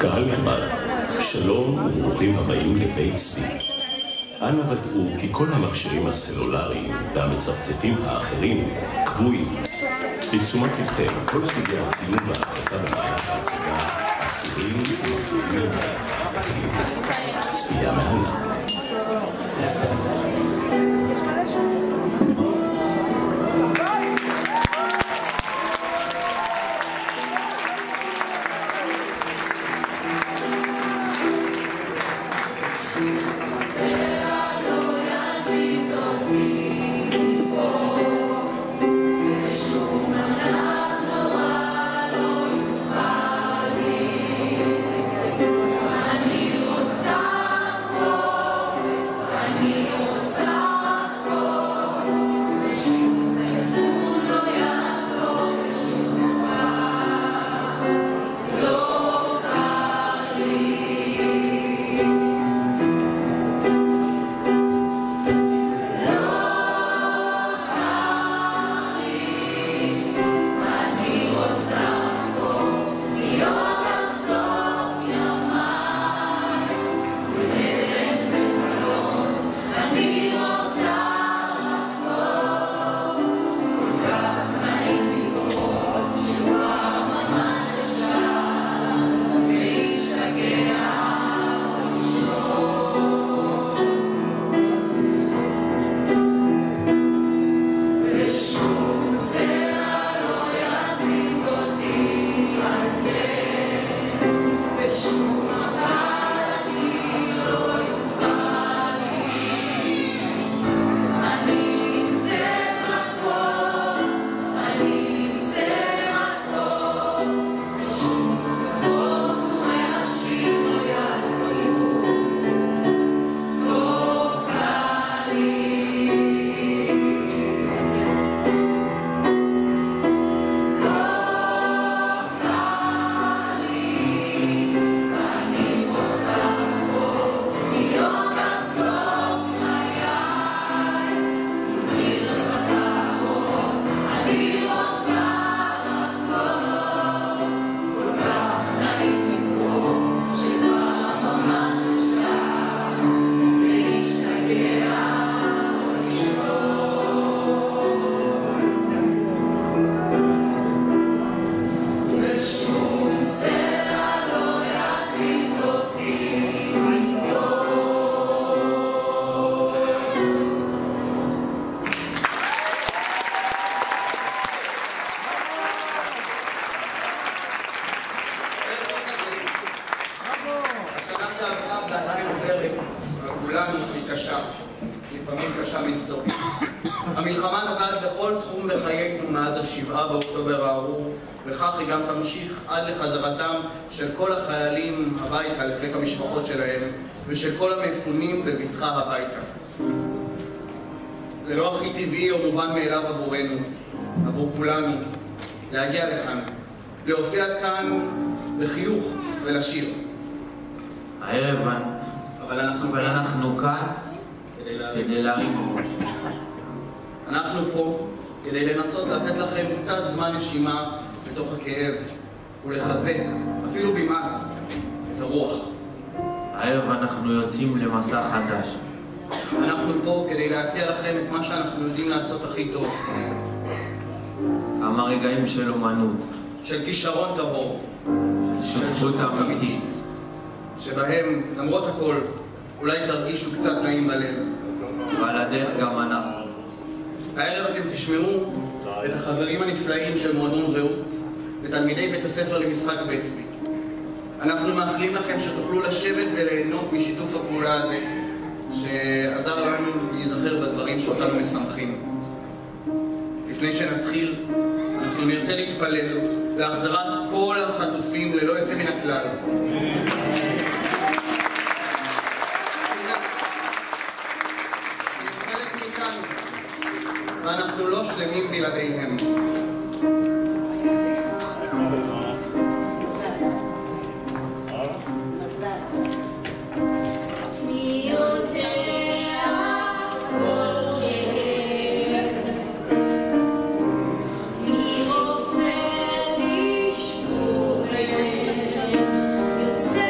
קהל נכבד, שלום וברוכים הבאים לבית צבי. אנא ודאו כי כל המכשירים הסלולריים והמצפצפים האחרים קבועים. לתשומת לבכם, כל סוגי הצילום וההקלטה במהלך ההצגה אסורים ומפריעים להצגה. צפייה מהנה. המלחמה נוגעת בכל תחום בחיינו מאז ה7 באוקטובר הארור, וכך היא גם תמשיך עד לחזרתם של כל החיילים הביתה לחיק המשפחות שלהם, ושל כל המפונים בבטחה הביתה. זה לא הכי טבעי או מובן מאליו עבורנו, עבור כולנו, להגיע לכאן, להופיע כאן בחיוך ולשיר. הערב אבל אנחנו כאן כדי להרים ראש. אנחנו פה כדי לנסות לתת לכם קצת זמן נשימה בתוך הכאב ולחזק, אפילו במעט, את הרוח. הערב אנחנו יוצאים למסע חדש. אנחנו פה כדי להציע לכם את מה שאנחנו יודעים לעשות הכי טוב. כמה רגעים של אומנות, של כישרון טהור, של שותפות אמיתית, שבהם, למרות הכל, אולי תרגישו קצת נעים בלב. ועל הדרך גם אנחנו. הערב אתם תשמעו את החברים הנפלאים של מועדון רעות ותלמידי בית הספר למשחק בית צבי. אנחנו מאחלים לכם שתוכלו לשבת וליהנות משיתוף הפעולה הזה, שעזר לנו להיזכר בדברים שאותנו משמחים. לפני שנתחיל, אנחנו נרצה להתפלל להחזרת כל החטופים ללא יוצא מן הכלל. חלק מאיתנו, ואנחנו לא שלמים בלעדיהם. Say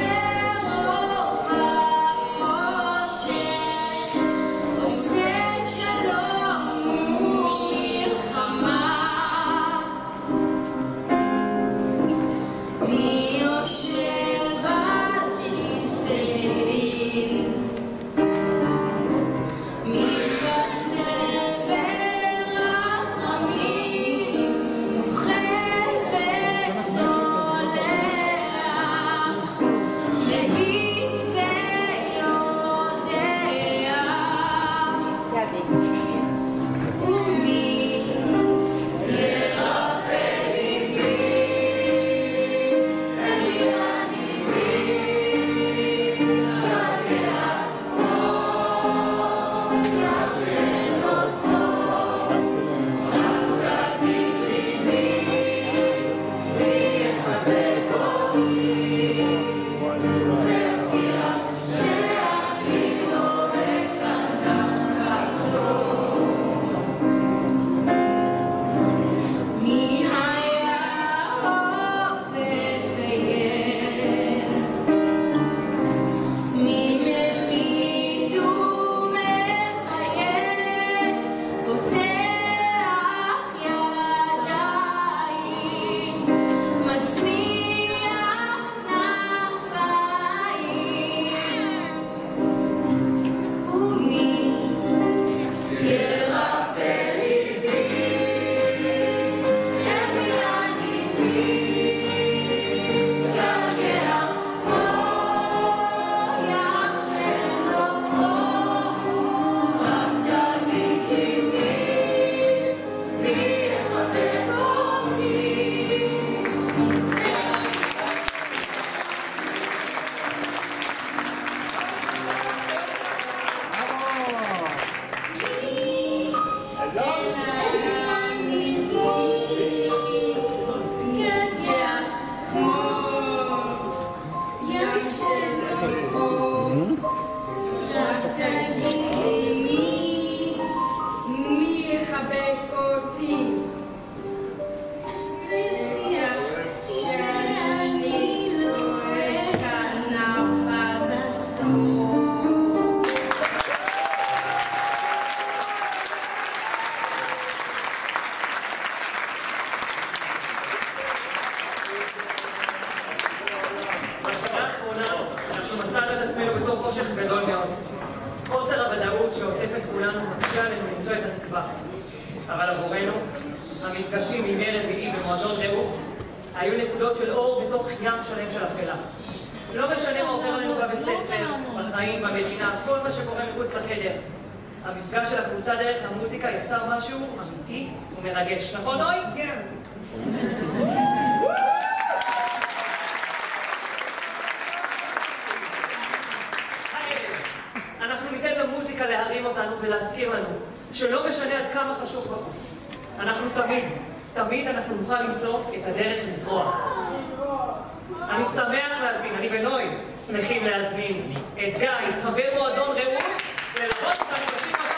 המפגשים בימי רביעי במועדון רעות היו נקודות של אור בתוך ים שלם של אפלה. לא משנה מה עובר עלינו בבית ספר, בחיים, במדינה, כל מה שקורה מחוץ לחדר. המפגש של הקבוצה דרך המוזיקה יצר משהו אמיתי ומרגש. נכון, נוי? כן. אנחנו ניתן למוזיקה להרים אותנו ולהזכיר לנו שלא משנה עד כמה חשוב בחוץ. אנחנו תמיד אנחנו נוכל למצוא את הדרך לזרוח. אני שמח להזמין, אני ונוי שמחים להזמין את גיא, חבר מועדון רעות, ללוות אותנו בשיר הבא.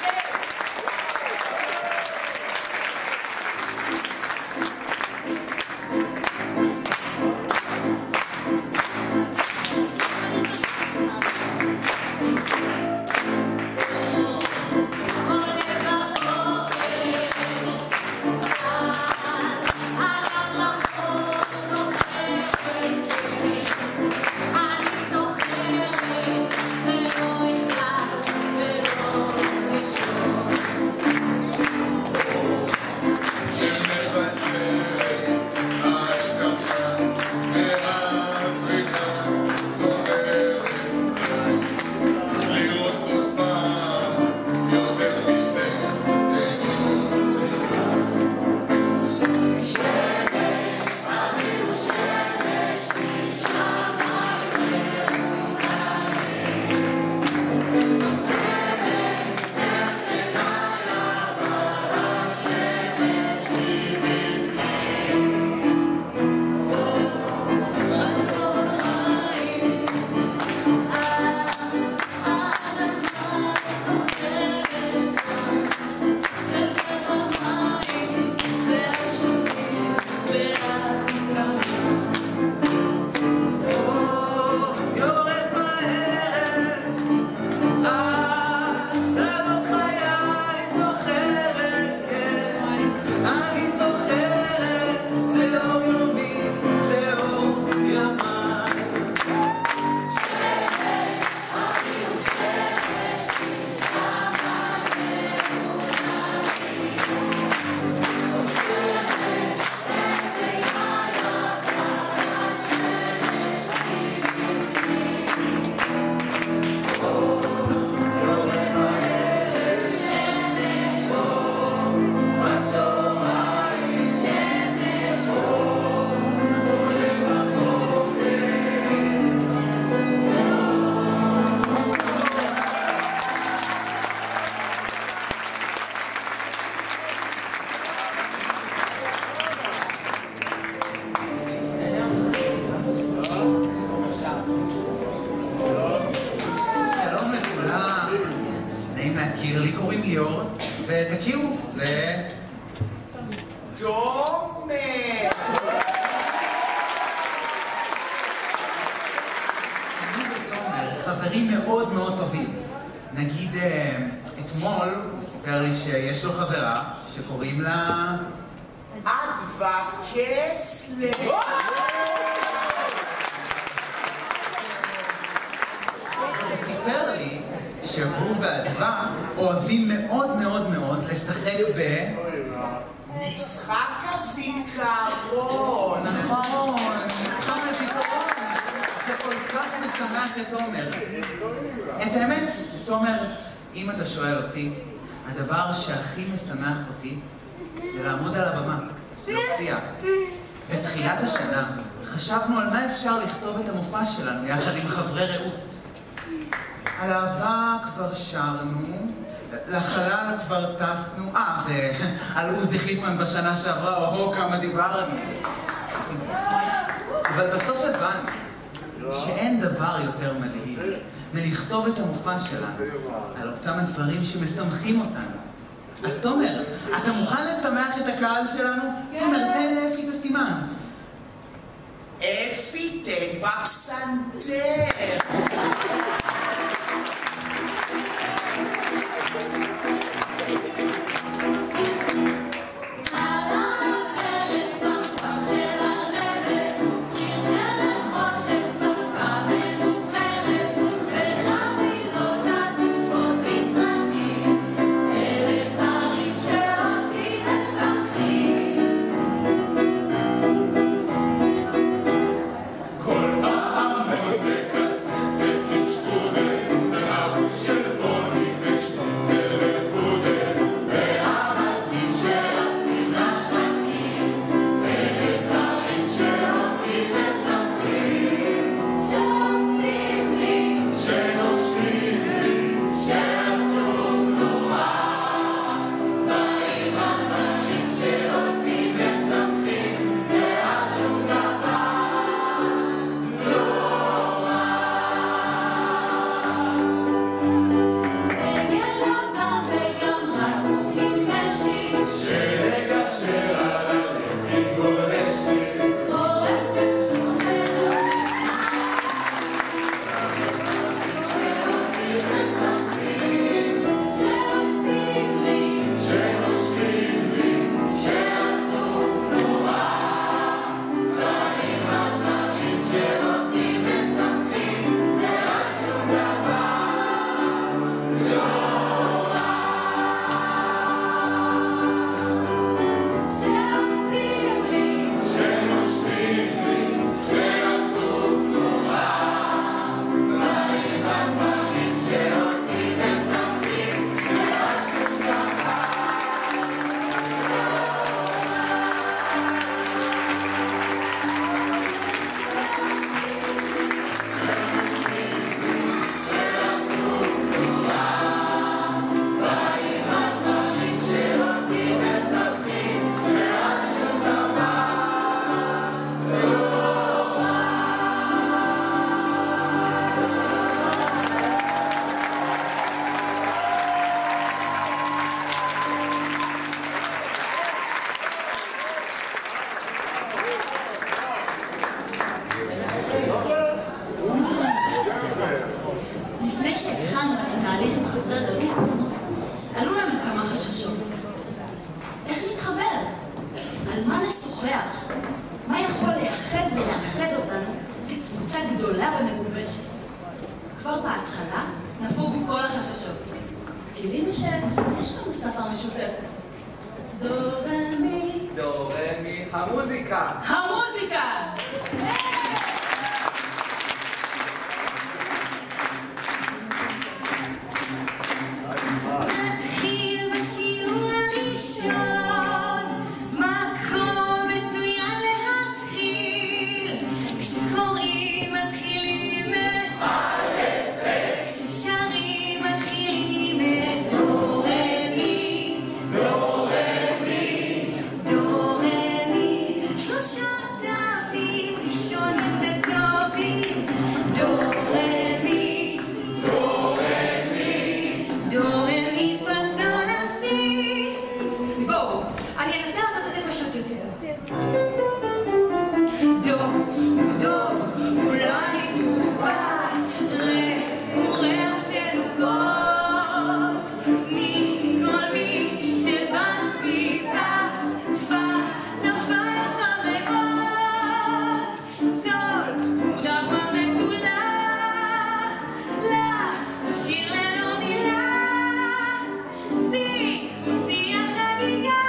להכיר, לי קוראים ליאור, ותכירו, זה... תומר! אני ותומר חברים מאוד מאוד טובים. נגיד, אתמול הוא סיפר לי שיש לו חברה שקוראים לה... אדווה קסלר! הוא סיפר לי שהוא ואדווה אוהבים מאוד מאוד מאוד לשחק משחק הזיכרון. נכון, משחק הזיכרון. זה כל כך משמח את תומר. את האמת, תומר, אם אתה שואל אותי, הדבר שהכי משמח אותי זה לעמוד על הבמה, להופיע. בתחילת השנה חשבנו על מה אפשר לכתוב את המופע שלנו יחד עם חברי רעות. על אהבה כבר שרנו, לחלל כבר טסנו, ועל עוזי חיפמן בשנה שעברה, או כמה דיברנו. אבל בסוף הבנו שאין דבר יותר מדהים מלכתוב את המופע שלנו על אותם הדברים שמשמחים אותנו. אז תומר, אתה מוכן לשמח את הקהל שלנו? תומר, תן לאפי את הסימן. אפי, תן בפסנתר. Thank you. על מה נשוחח? מה יכול לאחד ולאחד אותנו כקבוצה גדולה ומגובשת? כבר בהתחלה נפלו בי כל החששות. גילינו שיש לנו שפה משותפת. דו רמי. דו רמי. המוזיקה. המוזיקה! נתחיל בשיעור הראשון, מקום מצוין להתחיל. כשקוראים מתחילים מאלף, כששרים מתחילים מדו רמי. דו רמי, דו רמי, שלושה תווים ראשונים וטובים. דו רמי, דו רמי, דו רמי פא סול לה סי. בואו, אני אנסה לעשות את זה פשוט יותר. דו, דו, אולי דובה, רה, ורה של עוגות. מי, כל מי שבסביבה, פא, שפה יפה מאוד. סול, דרמה מצולה, לה, שיר ללא מילה. סי, שיח חגיגה,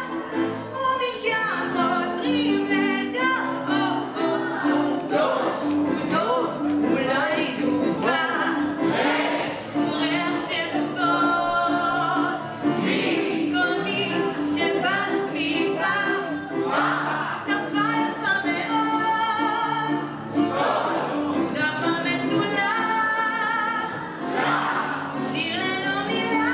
ומשם חוזרים לדו. דו, דו, אולי דובה, רה, ורה של עוגות. מי, כל מי שבסביבה, שפה יפה מאוד. סול, דרמה מצולה, שיר ללא מילה.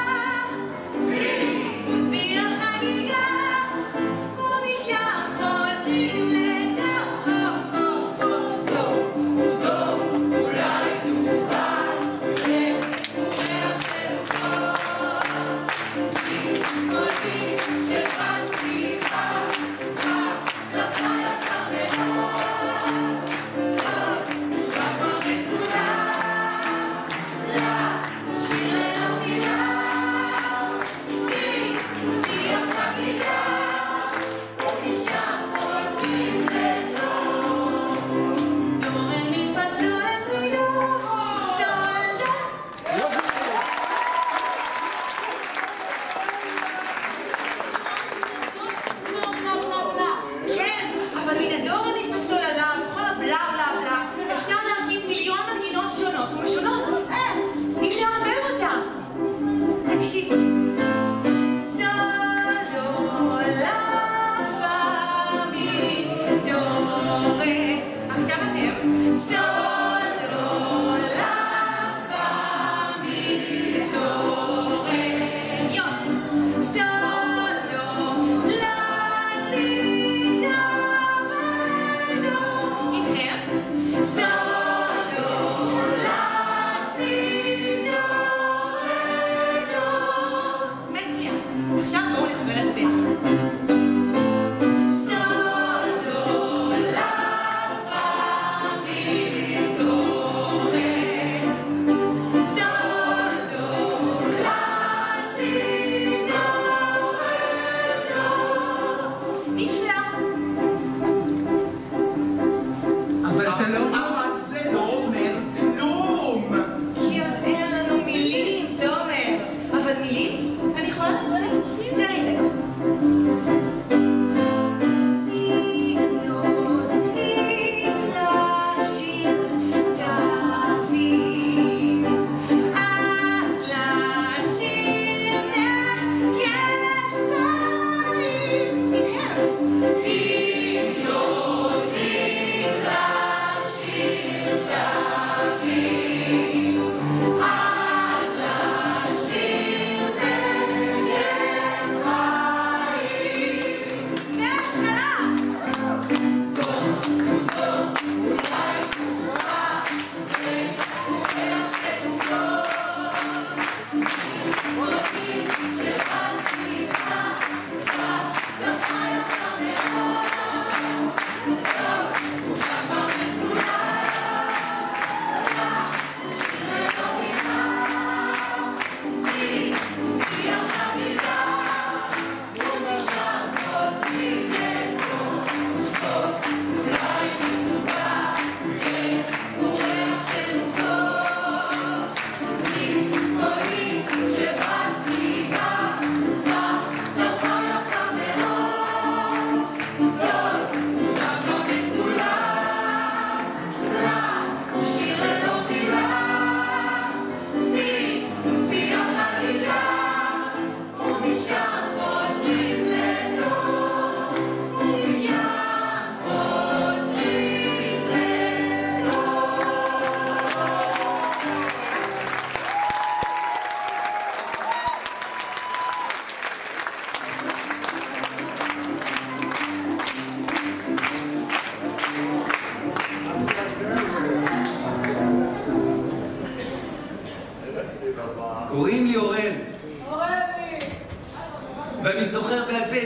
סי, שיח חגיגה, ומשם חוזרים לדו. דו, דו, אולי דובה, רה, ורה של עוגות. מי, כל מי שבסביבה, שפה יפה מאוד. סול, דרמה מצולה, לה, שיר ללא מילה. סי, שיח חגיגה, ומשם חוזרים לדו. דו רמי פא סול לה סי דו. סול לה. כן, אבל מן הדו רמי פא סול לה לה וכל הבלה בלה בלה אפשר להרכיב מיליון מנגינות שונות ומשונות. אפשר לערבב אותם. תקשיבו. סול, דו, לה, פא, מי, דו, רה. עכשיו אתם. סול, דו, לה, פא, מי, דו, רה. יופי. סול, דו, לה, סי, דו, רה, דו. איתכם. סול, דו, לה, סי, דו, רה, דו. מצוין. עכשיו בואו נחבר את זה ביחד. סול, דו, לה, פא, מי, דו, רה. סול, דו, לה, סי, דו, רה, דו. נפלא. אבל זה לא אומר כלום. כי עוד אין לנו מילים, תומר. אבל מילים? אני יכולה לדבר? תן לי רגע. Thank you.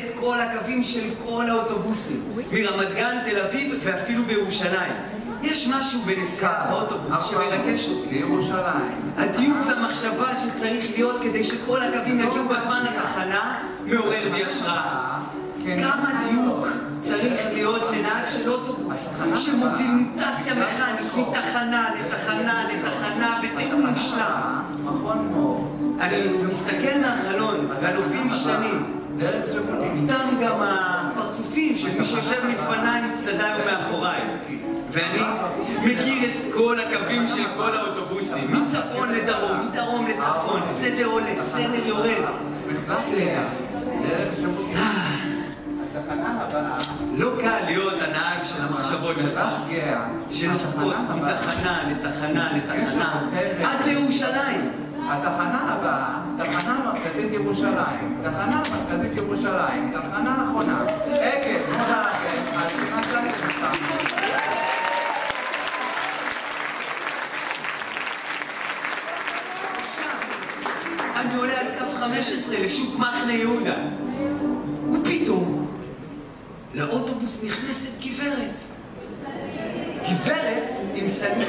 את כל הקווים של כל האוטובוסים, מרמת גן, תל אביב ואפילו בירושלים. יש משהו בנסיעה באוטובוס שמרגש אותי. בירושלים. הדיוק והמחשבה שצריך להיות כדי שכל הקווים יגיעו בזמן לתחנה מעורר בי השראה. כמה דיוק צריך להיות לנהג של אוטובוס שמוביל מוטציה מכנית מתחנה לתחנה לתחנה בתיאום מושלם. אני מסתכל מהחלון והנופים משתנים. איתם גם הפרצופים של מי שיושב לפניי מצדדיי ומאחוריי. ואני מכיר את כל הקווים של כל האוטובוסים, מצפון לדרום, מדרום לצפון, סדר עולה, סדר יורד. לא קל להיות הנהג של המחשבות שלך, שנוסעות מתחנה לתחנה לתחנה עד לירושלים. התחנה הבאה, תחנה מרכזית ירושלים, תחנה מרכזית ירושלים, תחנה האחרונה, עקב, מודה לכם, על שימת לב. אני עולה על קו 15 לשוק מחנה יהודה, ופתאום לאוטובוס נכנסת גברת. גברת עם סלים.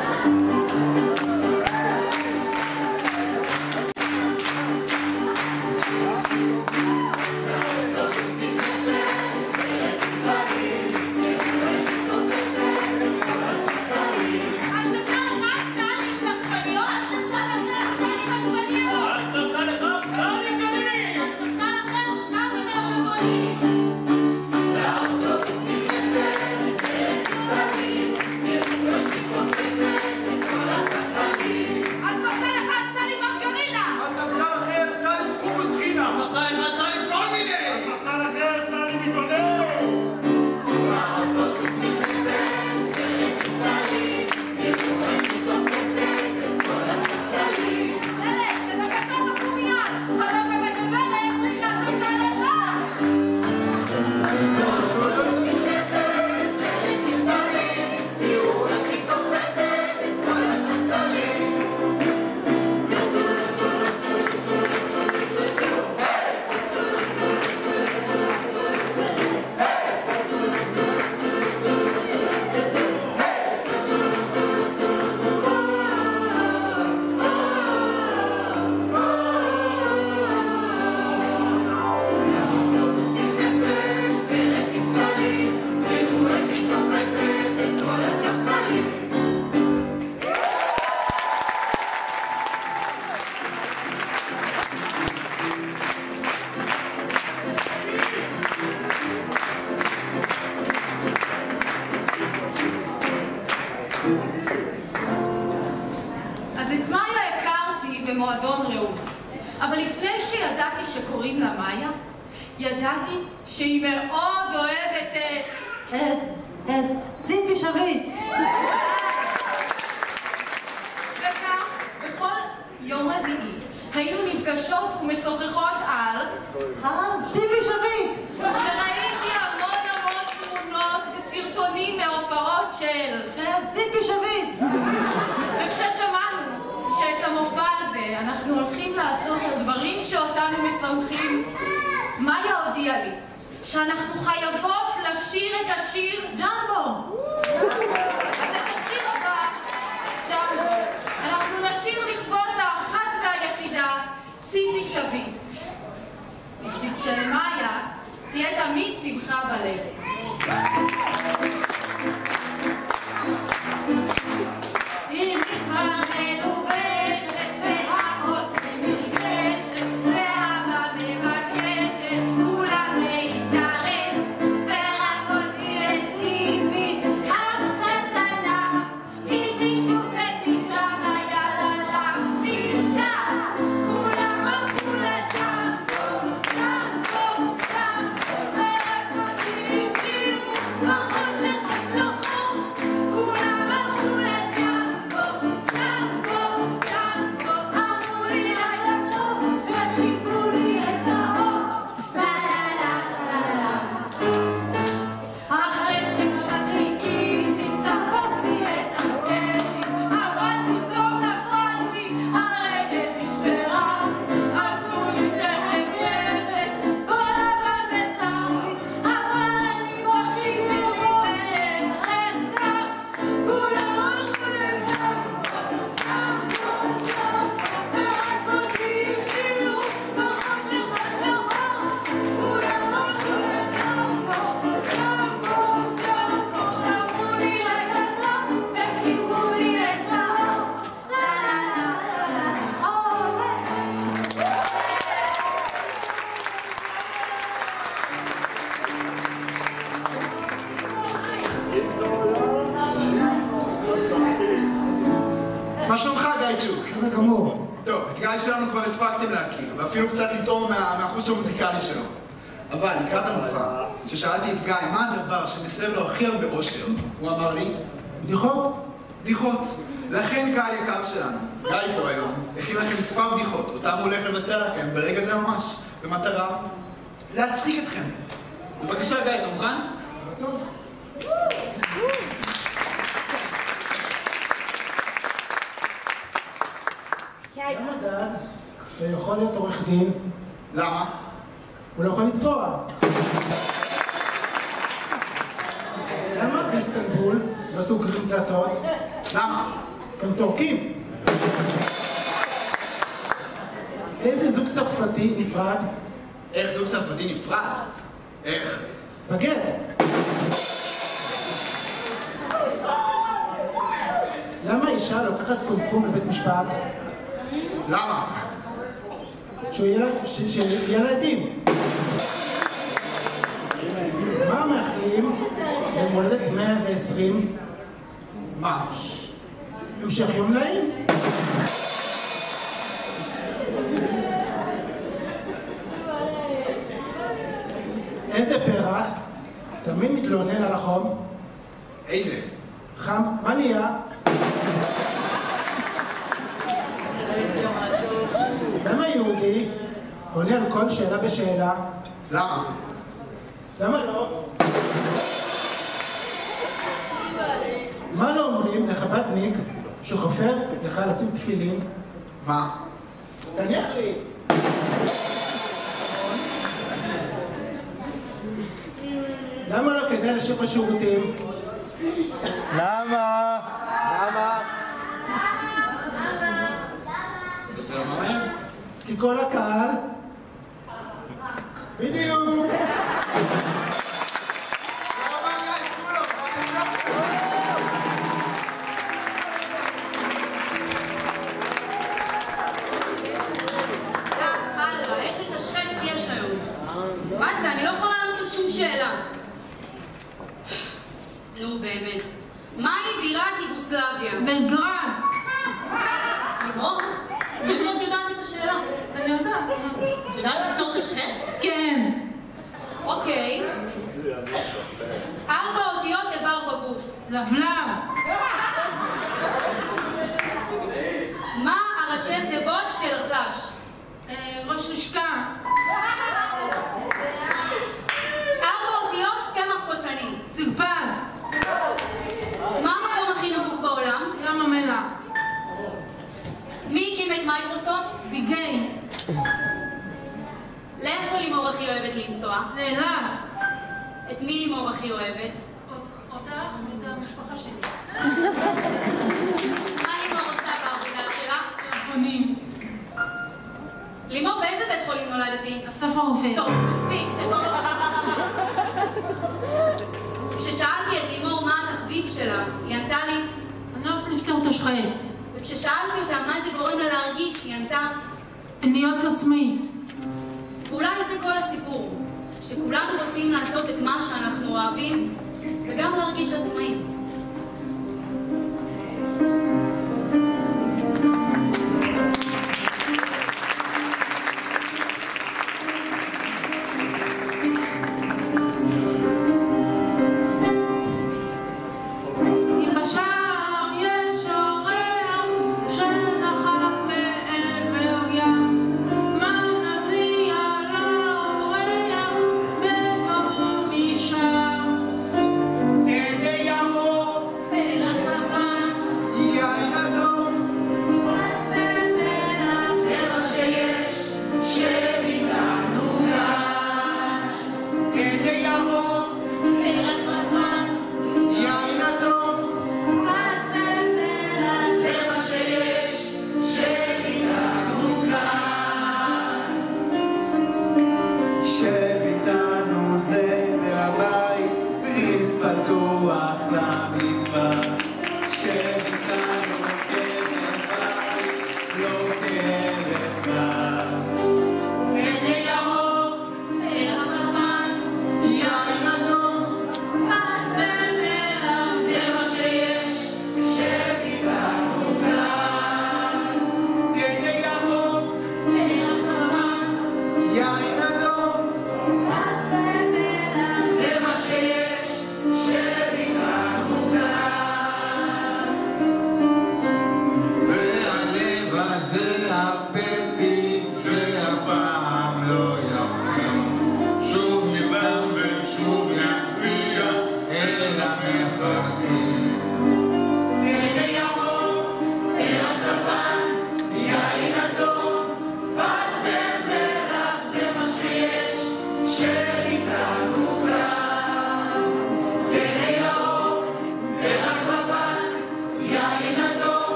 אז את מאיה הכרתי במועדון רעות, אבל לפני שידעתי שקוראים לה מאיה, ידעתי שהיא מאוד אוהבת את ציפי שביט. וכך, בכל יום רביעי היינו נפגשות ומשוחחות על ציפי שביט. וראיתי המון תמונות וסרטונים מהופעות של ציפי שביט. וכששמענו שאת המופע הזה אנחנו הולכים לעשות הדברים שאותנו משמחים, מאיה הודיעה לי שאנחנו חייבות לשיר את השיר ג'מבו. אז את השיר הבא, ג'מבו, אנחנו נשיר לכבוד האחת והיחידה, ציפי שביט. בשביל שלמאיה תהיה תמיד שמחה בלב. אם כבר מלובשת באחות ומרגשת ואבא מבקשת כולם להצטרף ורק אותי לציפי הקטנה הלבישו בפיג'מה יללה מיטה כולם עפו לג'מבו ג'מבו ג'מבו ורק אותי השאירו גמור. טוב, את גיא שלנו כבר הספקתם להכיר, ואפילו קצת לטעום מהחוש המוזיקלי שלו. אבל לקראת המופע, כששאלתי את גיא מה הדבר שמסב לו הכי הרבה אושר, הוא אמר לי, בדיחות? בדיחות. לכן קהל יקר שלנו, גיא פה היום, הכין לכם מספר בדיחות, אותם הוא הולך לבצע לכם ברגע זה ממש, במטרה להצחיק אתכם. בבקשה גיא, אתה מוכן? רצון. למה דג שיכול להיות עורך דין? למה? הוא לא יכול לתבוע. למה באיסטנבול לא סוגרים דלתות? למה? הם טורקים. איזה זוג צרפתי נפרד? איך זוג צרפתי נפרד? איך? בגט. למה אישה לוקחת קומקום לבית משפט? למה? שיהיה לה עדים. מה מאחלים במולדת 120? מה? המשך יום נעים. איזה פרח תמיד מתלונן על החום? איזה? חם, מה נהיה? למה יהודי עונה על כל שאלה בשאלה? למה? למה לא? מה לא אומרים לחב"דניק שחופר לך לשים תפילין? מה? תניח לי. למה לא כדאי לשיר בשירותים? למה? כי כל הקהל בדיוק. נו באמת, מהי בירת יוגוסלביה? בלגרד. לימור? מאיפה את יודעת את השאלה? אני יודעת. את יודעת לפתור את השחט? כן. אוקיי. 4 אותיות איבר בגוף. לבלב. מה הראשי תיבות של הפלאש? ראש לשכה. 4 אותיות צמח קוצני. סרפד. מה המקום הכי נמוך בעולם? ים המלח. מי הקים את מייקרוסופט? ביל גייטס. לאיפה לימור הכי אוהבת לנסוע? לאילת. את מי לימור הכי אוהבת? אותך ואת המשפחה שלי. מה לימור עושה בעבודה שלה? תיכונים. לימור, באיזה בית חולים נולדתי? אסף הרופא. טוב, מספיק, זה כל מה כששאלתי את לימור מה התחביב שלה, היא ענתה לי, אני אוהבת לפתור את השחץ. וכששאלתי אותה מה זה גורם לה להרגיש, היא ענתה, להיות עצמאית. ואולי זה כל הסיפור, שכולנו רוצים לעשות את מה שאנחנו אוהבים, וגם להרגיש עצמאים. Te amo.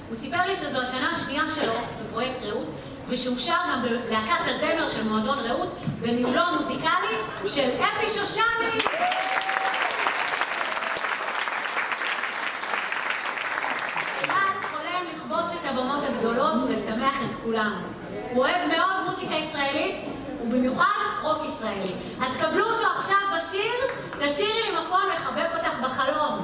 הוא סיפר לי שזו השנה השנייה שלו בפרויקט רעות, ושהוא שר גם בלהקת הזמר של מועדון רעות, בניהולו המוזיקלי של אפי שושני. אלעד חולם לכבוש את הבמות הגדולות ולשמח את כולם. הוא אוהב מאוד מוזיקה ישראלית, ובמיוחד רוק ישראלי. אז קבלו אותו עכשיו בשיר, תשאירי לי מקום לחבק אותך בחלום.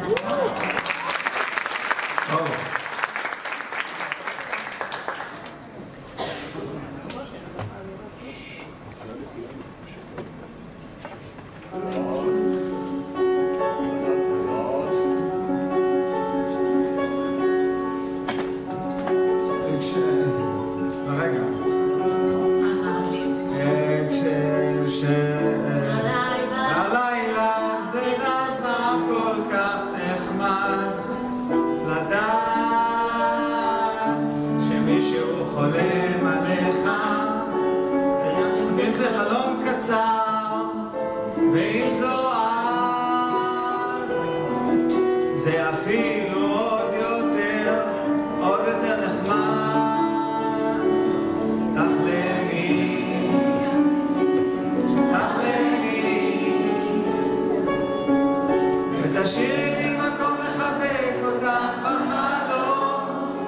זה אפילו עוד יותר נחמד. תחלמי, ותשאירי לי מקום לחבק אותך בחלום,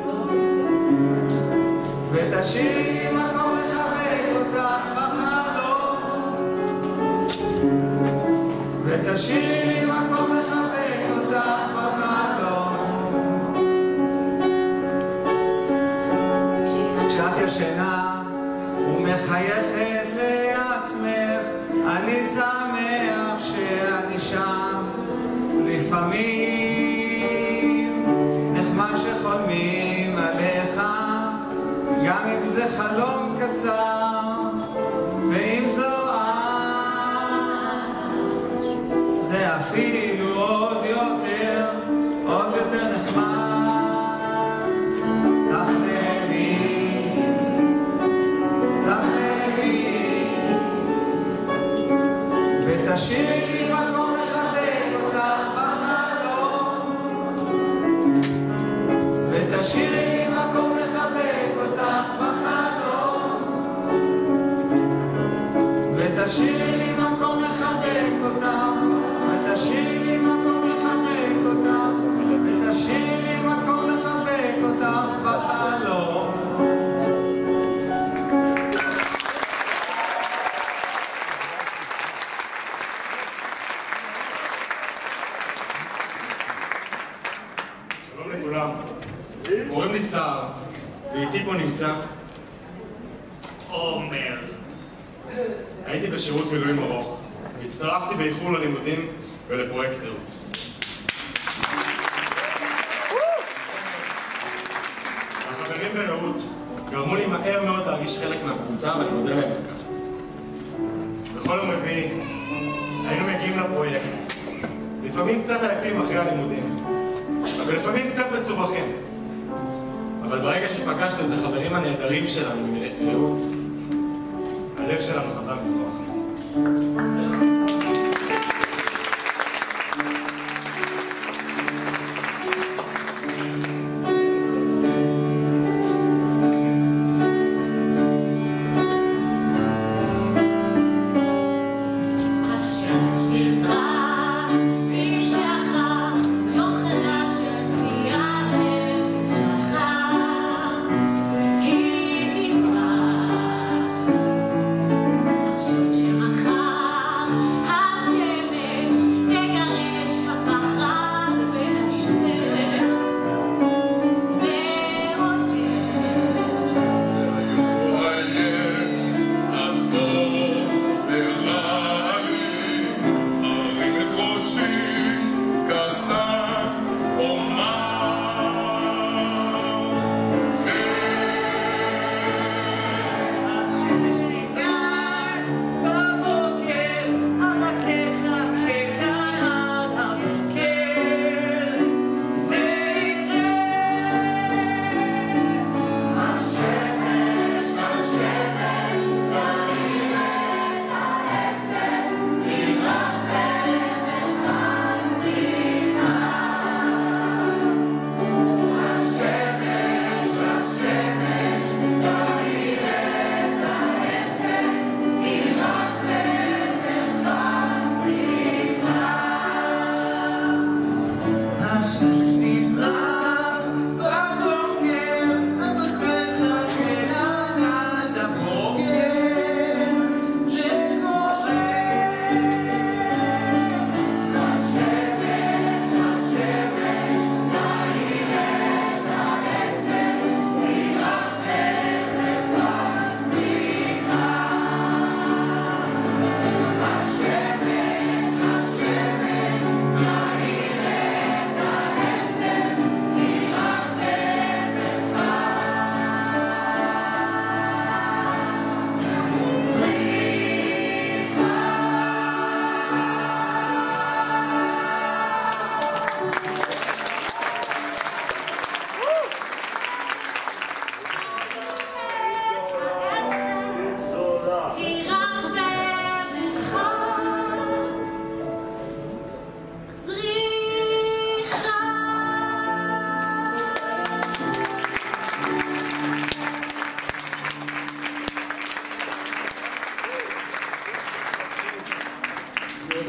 ותשאירי לי מקום לחבק אותך בחלום, ותשאירי לי מקום לחבק אותך בחלום. כשאת ישנה ומחייכת לעצמך, אני שמח שאני שם. לפעמים נחמד שחולמים עליך, גם אם זה חלום קצר, ואם זו זה אפילו עוד יותר נחמד. תחלמי, ותשאירי לי מקום לחבק אותך בחלום, ותשאירי לי מקום לחבק אותך בחלום, ותשאירי לי מקום לחבק אותך, ותשאירי לי מקום לחבק אותך, ותשאירי לי מקום לחבק אותך בחלום. שלום לכולם, קוראים לי סער, ואיתי פה נמצא עומר. הייתי בשירות מילואים ארוך, והצטרפתי באיחור ללימודים ולפרויקט רעות. החברים ברעות גרמו לי מהר מאוד להרגיש חלק מהקבוצה, ואני מודה להם בכך. בכל יום רביעי היינו מגיעים לפרויקט, לפעמים קצת עייפים אחרי הלימודים, ולפעמים קצת מצווחים. אבל ברגע שפגשנו את החברים הנהדרים שלנו מרעות, הלב שלנו חזר לפרוח. היא תצמח, שמחר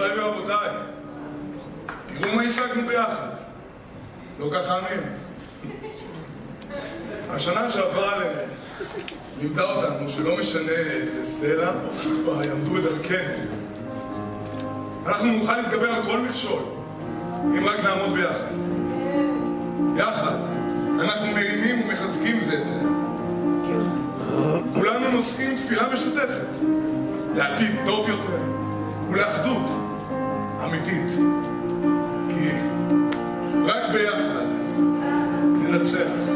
גבירותיי ורבותיי, תראו מה השגנו ביחד. לא ככה אמין. השנה שעברה לימדה אותנו שלא משנה איזה סלע או שפה יעמדו את דרכנו. אנחנו נוכל להתגבר על כל מכשול, אם רק נעמוד ביחד. יחד, אנחנו מרימים ומחזקים זה את זה. כולנו נושאים תפילה משותפת, לעתיד טוב יותר ולאחדות אמיתית. כי רק ביחד ננצח.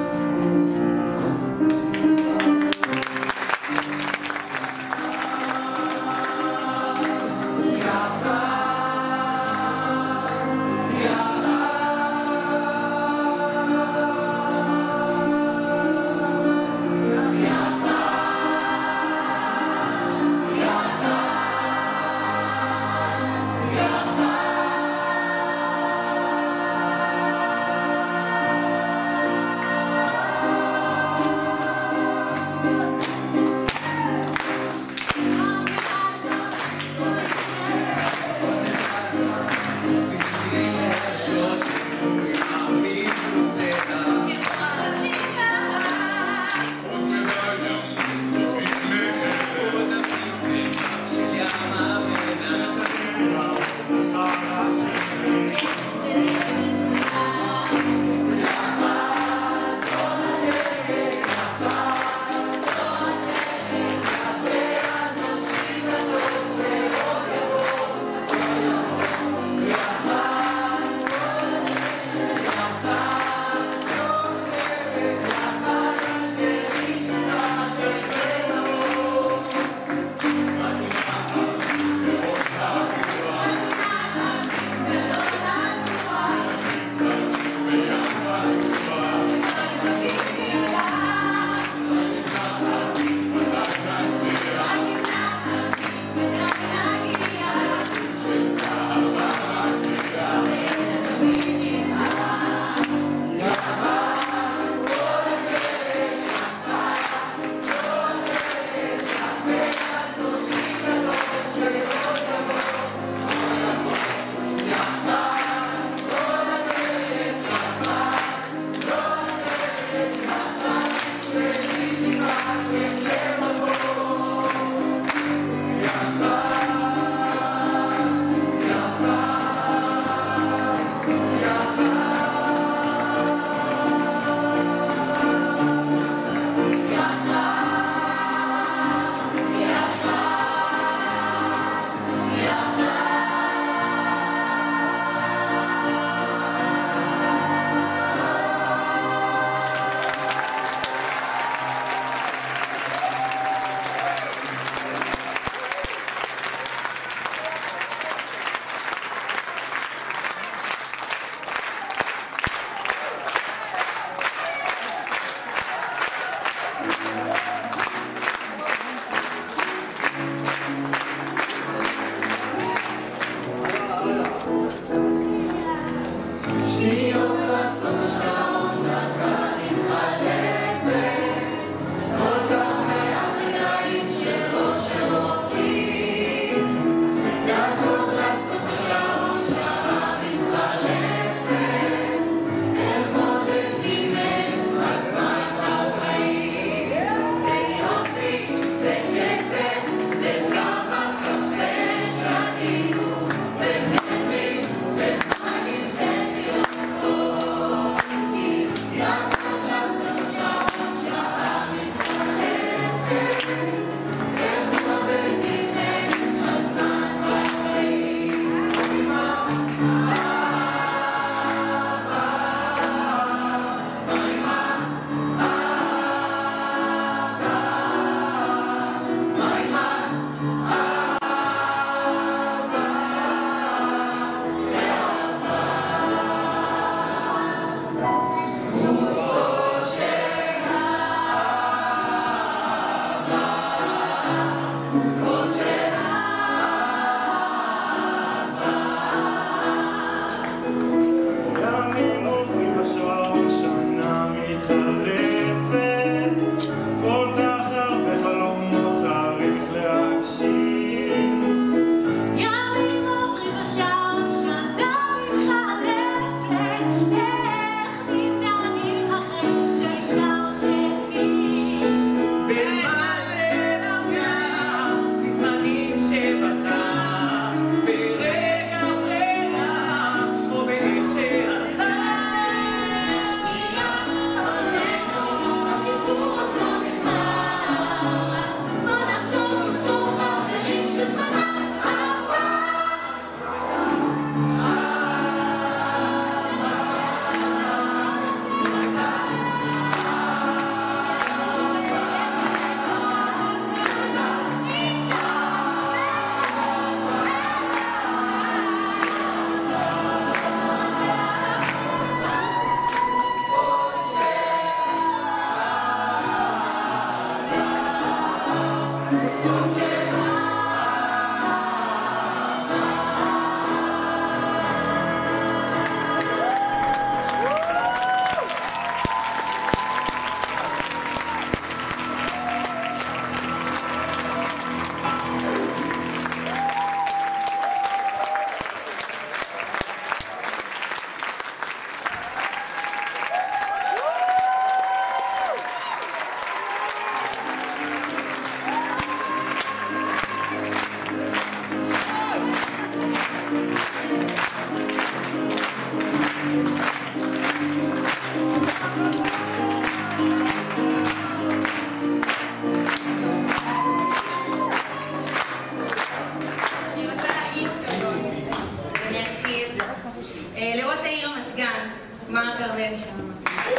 לראש העיר רמת גן, מר כרמל שם.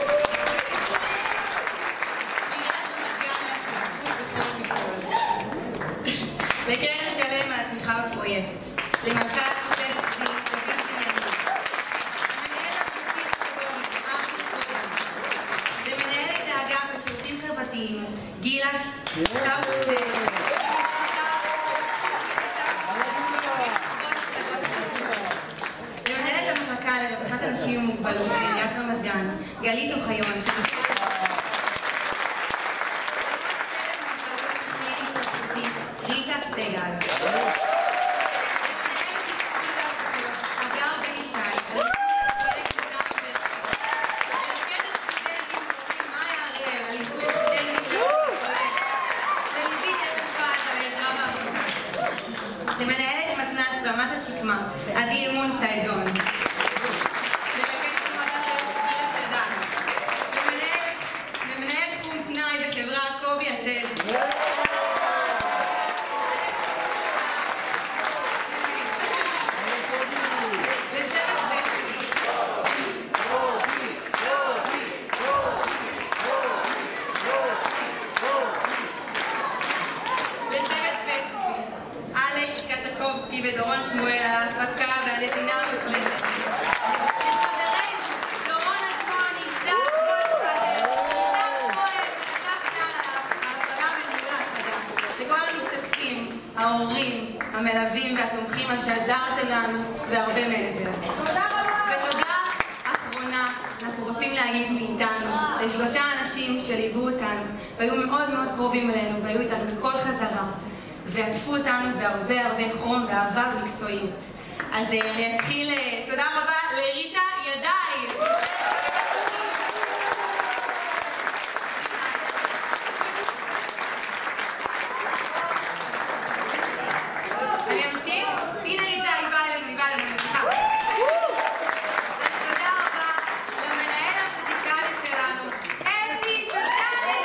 לקרן שלם מהתמיכה בפרויקט, למנכ"ל כותב צבי, למנהלת האגף לשירותים חברתיים, גילה למנהלת המחלקה לרווחת אנשים עם מוגבלות בעיריית רמת גן, גלית אוחיון, ריטה סגל. אגר בן ישי. למנהלת מתנ"ס רמת השקמה, עדי אמון סיידון. למנהל תחום פנאי בחברה קובי עטל. ודורון שמואל על ההפקה והנתינה המוחלטת. לחברים, דורון עצמוני, דף גולדפדר, דף מועד ודף נעל ההפקה וניהול ההשגה. לכל המשתתפים, ההורים, המלווים והתומכים על שעזרתם לנו והרבה מעבר. תודה רבה. ותודה אחרונה, אנחנו רוצים להגיד מאיתנו לשלושה אנשים שליוו אותנו והיו מאוד מאוד קרובים אלינו והיו איתנו בכל חזרה. ועטפו אותנו בהרבה הרבה חום ואהבה ומקצועיות. אז אני אתחיל, תודה רבה לריטה ידיים. אני אמשיך? הנה ריטה, היא באה אלינו, תודה רבה למנהל המוזיקלי שלנו, אפי שושני.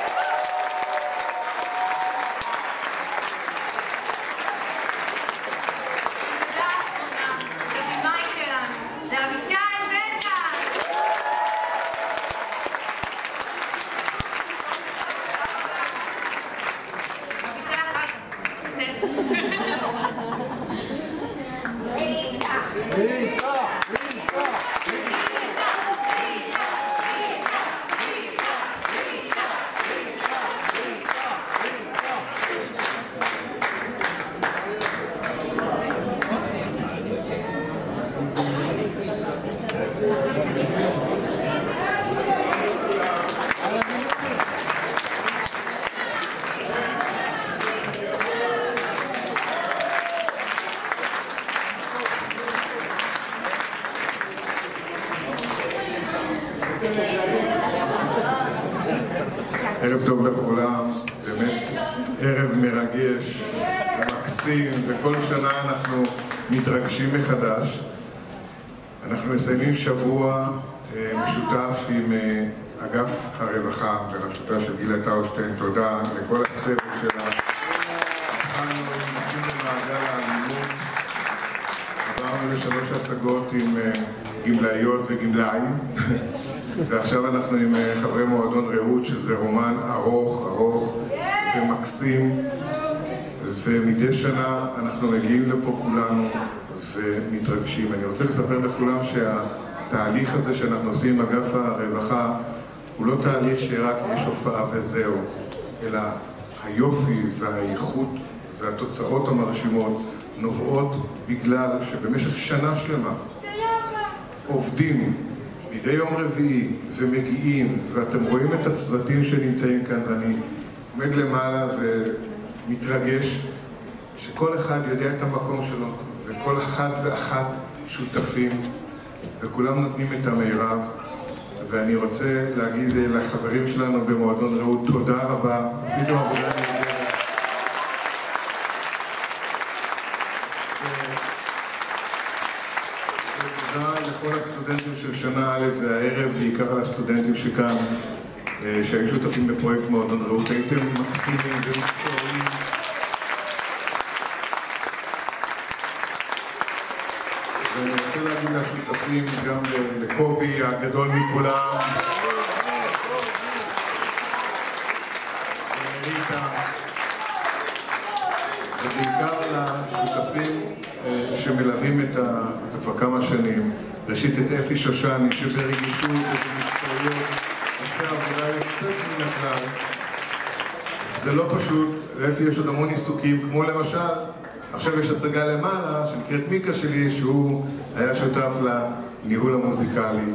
ערב טוב לכולם, באמת ערב מרגש ומקסים, וכל שנה אנחנו מתרגשים מחדש. אנחנו מסיימים שבוע משותף עם אגף הרווחה בראשותה של גילה טאושטיין. תודה לכל הצוות שלה. התחלנו עם נשים במעגל האלימות, עברנו לשלוש הצגות עם גמלאיות וגמלאים, ועכשיו אנחנו עם חברי מועדון רעות, שזה רומן ארוך ומקסים, ומדי שנה אנחנו מגיעים לפה כולנו ומתרגשים. אני רוצה לספר לכולם שהתהליך הזה שאנחנו עושים עם אגף הרווחה הוא לא תהליך שרק יש הופעה וזהו, אלא היופי והאיכות והתוצאות המרשימות נובעות בגלל שבמשך שנה שלמה עובדים מדי יום רביעי ומגיעים, ואתם רואים את הצוותים שנמצאים כאן, ואני עומד למעלה ומתרגש שכל אחד יודע את המקום שלו, וכל אחד ואחת שותפים, וכולם נותנים את המירב. ואני רוצה להגיד לחברים שלנו במועדון רעות תודה רבה, עשינו עבודה נהדרת. ותודה לכל הסטודנטים של שנה א' והערב, בעיקר לסטודנטים שכאן, שהיו שותפים בפרויקט מועדון רעות. הייתם מקסימים ומקצועיים. ואני רוצה להגיד לשותפים, גם לקובי הגדול מכולם, לריטה, ובעיקר לשותפים שמלווים את כבר כמה שנים. ראשית את אפי שושני, שברגישות ובמקצועיות עושה עבודה יוצאת מן הכלל. זה לא פשוט, לאפי יש עוד המון עיסוקים, כמו למשל עכשיו יש הצגה למעלה שנקראת מיקה שלי, שהוא היה שותף לניהול המוזיקלי,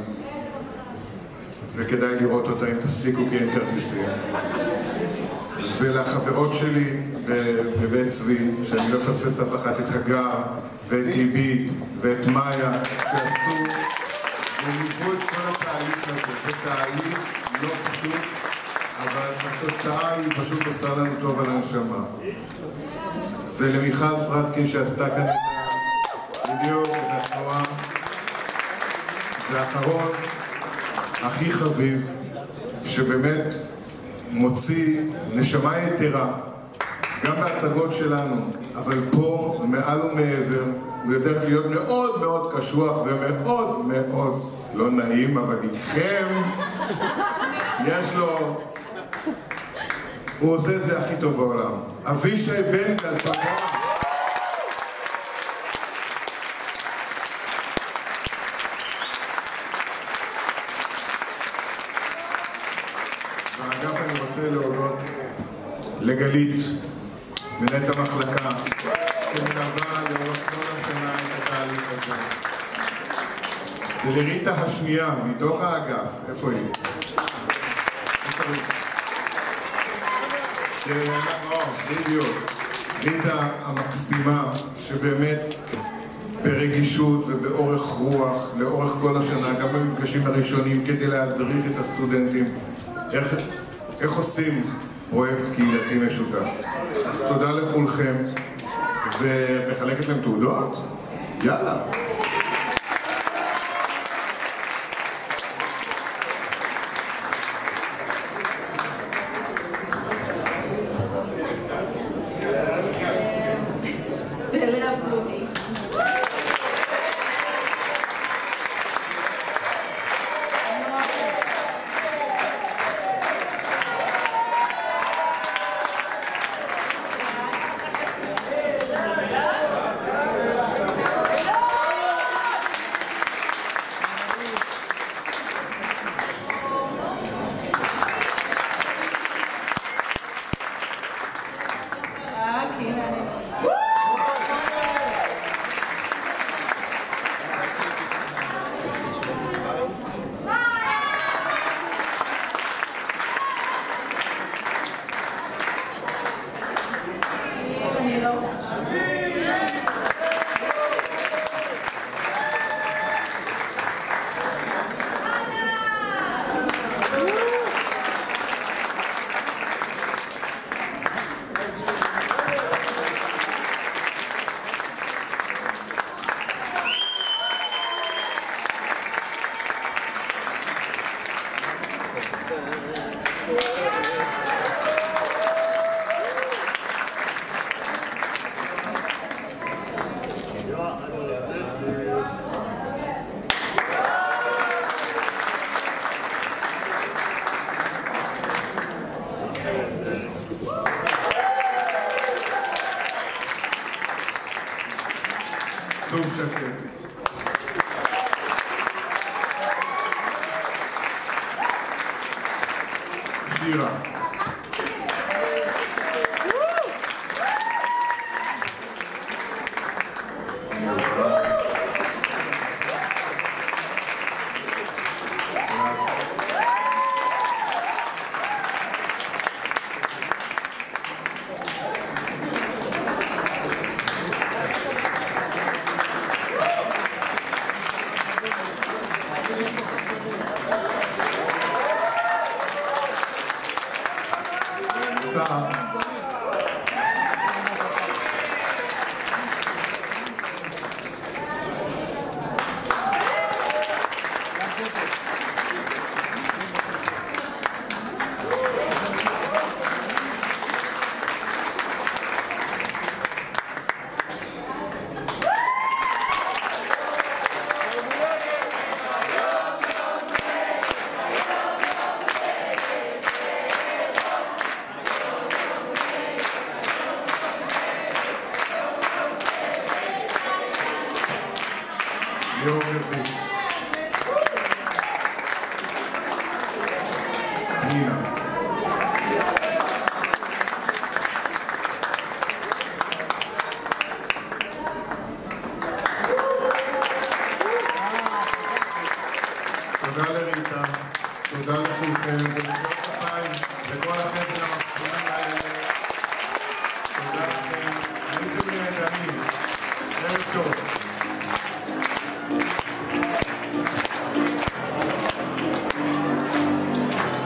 וכדאי לראות אותה אם תספיקו, כי אין כרטיסים. ולחברות שלי בבית צבי, שאני לא פספס אף אחת, את הגר ואת ליבי ואת מאיה, שעשו וליוו את כל התהליך הזה. זה תהליך לא פשוט, אבל התוצאה היא פשוט עושה לנו טוב על הנשמה. ולמיכל פרטקין שעשתה כאן את הוידאו ואת התנועה. ואחרון, הכי חביב, שבאמת מוציא נשמה יתרה, גם בהצגות שלנו, אבל פה מעל ומעבר, הוא יודע להיות מאוד מאוד קשוח ומאוד מאוד לא נעים, אבל איתכם יש לו, הוא עושה את זה הכי טוב בעולם. אבישי בנגל, תודה. ואגב, אני רוצה להודות לגלית, מנהלת המחלקה, שמלווה לאורך כל השנה את התהליך הזה. ולריטה השנייה, מתוך האגף, איפה היא? בדיוק. ריטה המקסימה, שבאמת ברגישות ובאורך רוח, לאורך כל השנה, גם במפגשים הראשונים, כדי להדריך את הסטודנטים, איך עושים פרויקט קהילתי משותף. אז תודה לכולכם, ומחלקת להם תעודות? יאללה. סוף שקט. שירה. ליאור גזית. נינה. תודה לריטה, תודה לכולכם, ומחיאות כפיים.